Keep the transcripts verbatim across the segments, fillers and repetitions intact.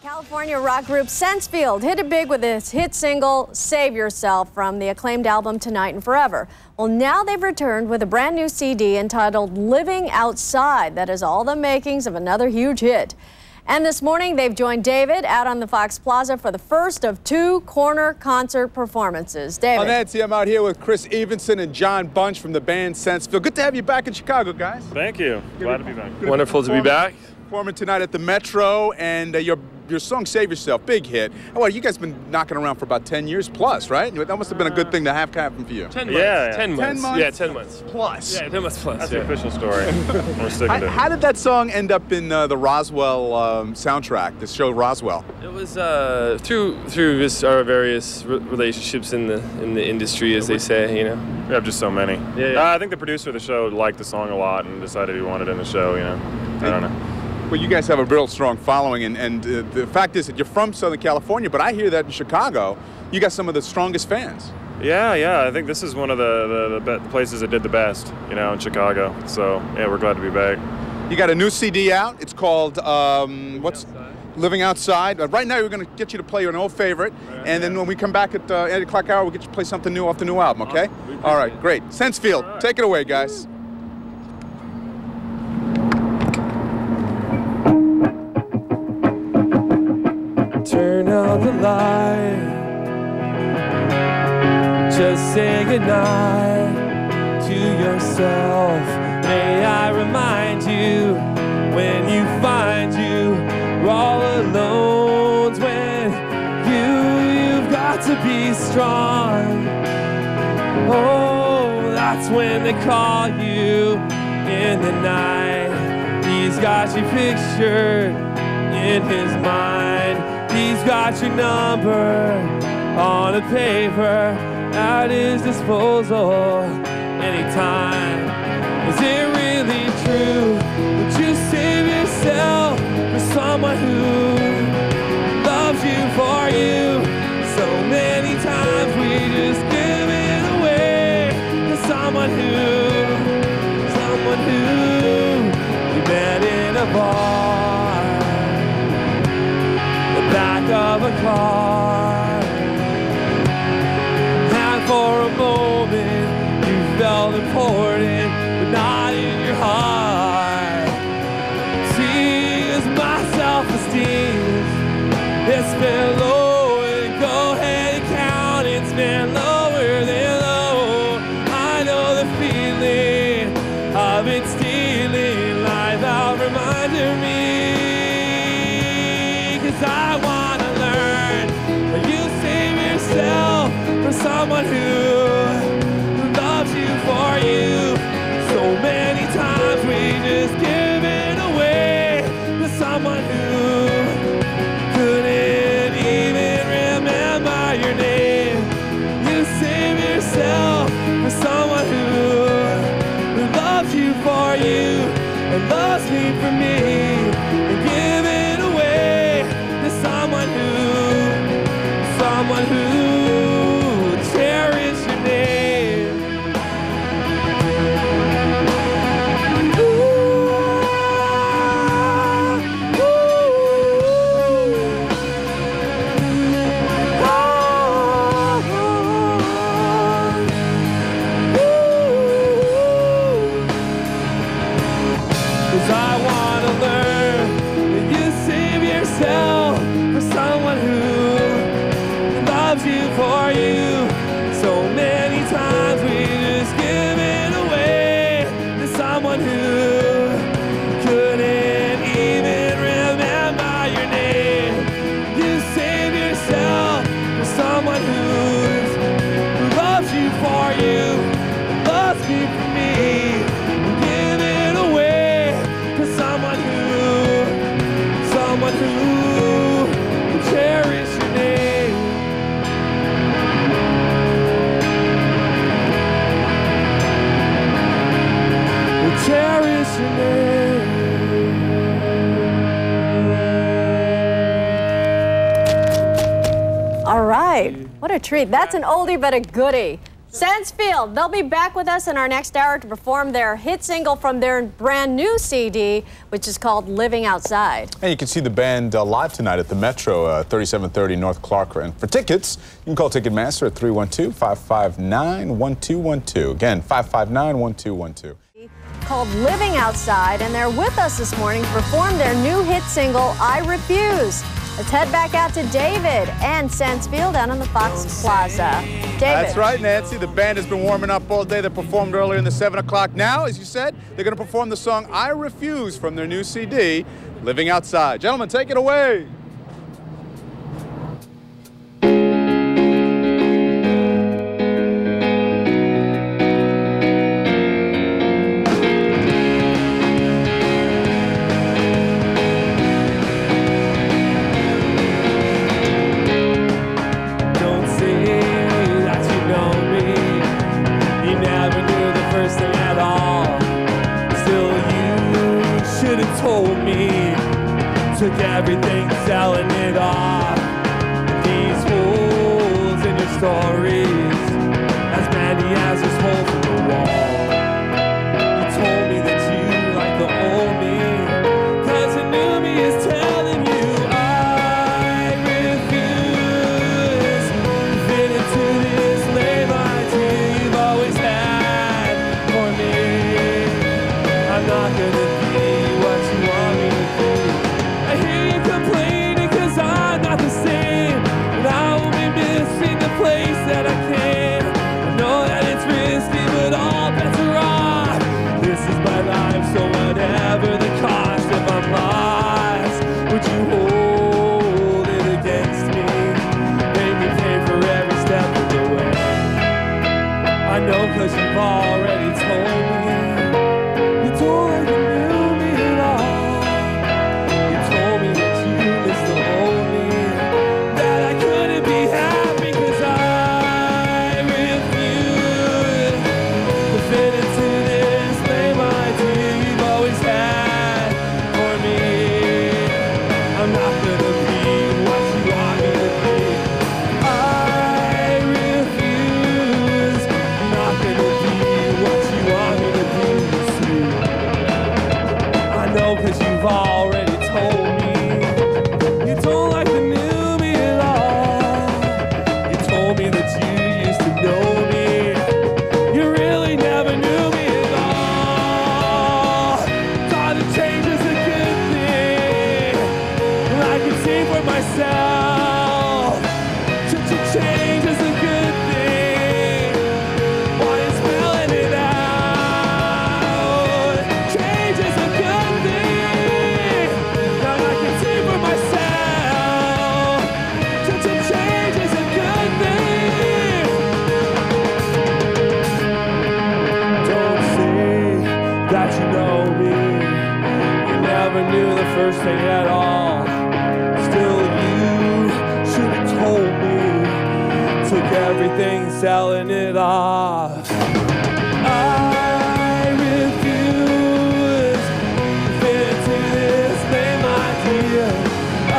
California rock group Sensefield hit it big with its hit single, Save Yourself, from the acclaimed album Tonight and Forever. Well, now they've returned with a brand new C D entitled Living Outside that has all the makings of another huge hit. And this morning, they've joined David out on the Fox Plaza for the first of two corner concert performances. David. Well, Nancy, I'm out here with Chris Evenson and John Bunch from the band Sensefield. Good to have you back in Chicago, guys. Thank you. Glad to be back. Wonderful to be back. Performing tonight at the Metro, and uh, your your song "Save Yourself," big hit. Well, you guys been knocking around for about ten years plus, right? That must have been a good thing to have happen for you. Ten months. Yeah, yeah. ten months. Ten months. Yeah, ten months Plus. Yeah, ten months plus. That's yeah. the official story. We're sticking How, to it. how did that song end up in uh, the Roswell um, soundtrack? The show Roswell. It was uh, through through this, our various re relationships in the in the industry, as they say. You know, We have just so many. Yeah, yeah. Uh, I think the producer of the show liked the song a lot and decided he wanted it in the show. You know, I don't know. Well, you guys have a real strong following, and, and uh, the fact is that you're from Southern California, but I hear that in Chicago, you got some of the strongest fans. Yeah, yeah. I think this is one of the the, the be places that did the best. You know, in Chicago. So yeah, we're glad to be back. You got a new C D out. It's called um, what's Outside. Living Outside. Uh, right now, we're going to get you to play an old favorite, Right, and then yeah. when we come back at uh, eight o'clock hour, we'll get you to play something new off the new album. Okay? Awesome. We All right, appreciate great. Sensefield, All right. take it away, guys. turn out the light. Just say goodnight to yourself. May I remind you when you find you are all alone. When you, you've got to be strong. Oh, that's when they call you in the night. He's got you pictured in his mind. He's got your number on a paper at his disposal anytime. Is it really true? Would you save yourself for someone who loves you for you? So many times we just give it away to someone who, someone who we met in a bar, the back of a car. And for a moment you felt important, but not in your heart. See, as my self-esteem, it's been low, and go ahead and count, it's been lower than low. I know the feeling of it stealing life out from under me. Cause I wanna learn how you save yourself for someone who, who loves you for you. So many times we just give it away to someone who couldn't even remember your name. You save yourself for someone who, who loves you for you and loves me for me. And give it away to someone who, someone who cherishes your name. Ooh, ooh, oh, ooh. 'Cause I wanna learn that you save yourself for someone who loves you for you. So many times we just give it away to someone who couldn't even remember your name. You save yourself for someone who's, who loves you for you, loves me for me. Give it away to someone who, someone who will cherish your name. Will cherish your name. All right. What a treat. That's an oldie but a goodie. Sensefield, they'll be back with us in our next hour to perform their hit single from their brand new C D, which is called Living Outside. And you can see the band uh, live tonight at the Metro, uh, thirty-seven thirty North Clark. And for tickets, you can call Ticketmaster at three one two, five five nine, one two one two. Again, five five nine, one two one two. Called Living Outside, and they're with us this morning to perform their new hit single, I Refuse. Let's head back out to David and Sensefield down on the Fox Plaza. David. That's right, Nancy. The band has been warming up all day. They performed earlier in the seven o'clock. Now, as you said, they're going to perform the song I Refuse from their new C D, Living Outside. Gentlemen, take it away. Told me, took everything, selling it off. These holes in your stories, as many as there's holes in the wall. You told me that you like the old me, cause the new me is telling you I refuse to fit into this lame idea you've always had for me. I'm not gonna place that I can. I know that it's risky, but all bets are off. This is my life, so whatever the cost, if I'm lost, would you hold it against me? Make me pay for every step of the way. I know cause you've already told me. You told me you knew me at all. You told me that you miss the old me, that I couldn't be happy. Cause you've already told me you don't like the new me at all. You told me that you used to know me. You really never knew me at all. Thought that change is a good thing, and I can see for myself. Change is a good thing. Why is spelling it out? Change is a good thing. Now I can see for myself. Change is a good thing. Don't say that you know me. You never knew the first thing at all. Still, you should have told me. Took everything, selling it off. I refuse to fit into this lame idea. I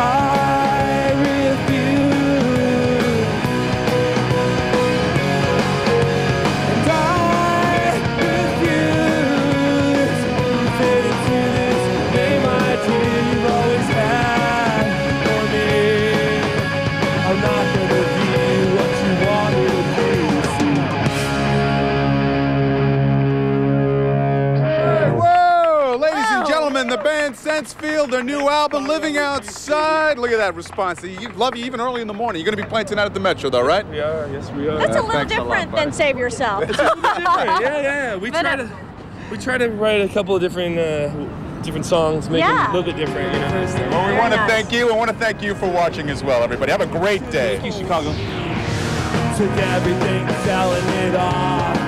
refuse. And I refuse to fit into this lame idea you've always had for me. I'm not gonna be what you want me to be. Hey, whoa! Ladies and gentlemen, the band Sensefield, their new album, Living Outside. Look at that response. You love you even early in the morning. You're going to be playing tonight at the Metro, though, right? We are, yes we are. That's Uh, a little thanks a lot, different buddy. than Save Yourself. It's a little bit different. Yeah, yeah. We But, try uh, to we try to write a couple of different uh, different songs, make Yeah. them a little bit different, you know. Well, we Very want to nice. thank you. I want to thank you for watching as well, everybody. Have a great day. Thank you, Chicago. Took everything, selling it off.